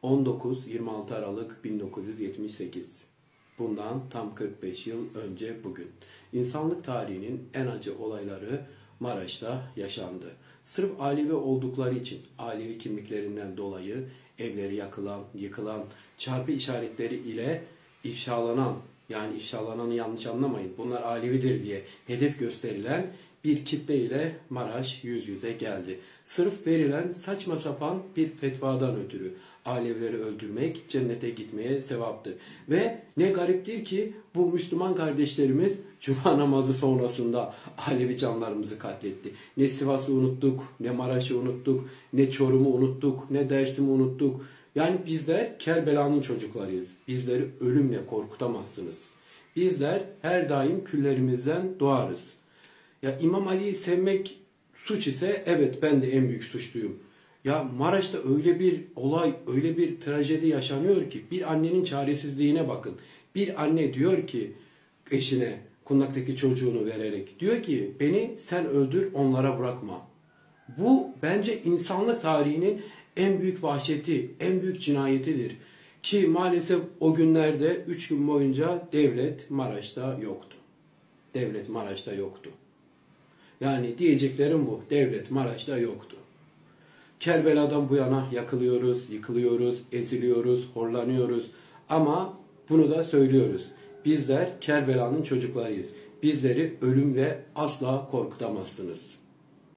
19-26 Aralık 1978. Bundan tam 45 yıl önce bugün. İnsanlık tarihinin en acı olayları Maraş'ta yaşandı. Sırf Alevi oldukları için, Alevi kimliklerinden dolayı evleri yakılan, yıkılan, çarpı işaretleri ile ifşalanan, yani ifşalananı yanlış anlamayın, bunlar Alevidir diye hedef gösterilen bir kitle ile Maraş yüz yüze geldi. Sırf verilen saçma sapan bir fetvadan ötürü Alevileri öldürmek cennete gitmeye sevaptır. Ve ne gariptir ki bu Müslüman kardeşlerimiz Cuma namazı sonrasında Alevi canlarımızı katletti. Ne Sivas'ı unuttuk, ne Maraş'ı unuttuk, ne Çorum'u unuttuk, ne Dersim'i unuttuk. Yani bizler Kerbela'nın çocuklarıyız. Bizleri ölümle korkutamazsınız. Bizler her daim küllerimizden doğarız. Ya İmam Ali'yi sevmek suç ise evet, ben de en büyük suçluyum. Ya Maraş'ta öyle bir olay, öyle bir trajedi yaşanıyor ki bir annenin çaresizliğine bakın. Bir anne diyor ki eşine, kundaktaki çocuğunu vererek, diyor ki beni sen öldür, onlara bırakma. Bu bence insanlık tarihinin en büyük vahşeti, en büyük cinayetidir. Ki maalesef o günlerde 3 gün boyunca devlet Maraş'ta yoktu. Devlet Maraş'ta yoktu. Yani diyeceklerim bu. Devlet Maraş'ta yoktu. Kerbela'dan bu yana yakılıyoruz, yıkılıyoruz, eziliyoruz, horlanıyoruz. Ama bunu da söylüyoruz. Bizler Kerbela'nın çocuklarıyız. Bizleri ölümle asla korkutamazsınız.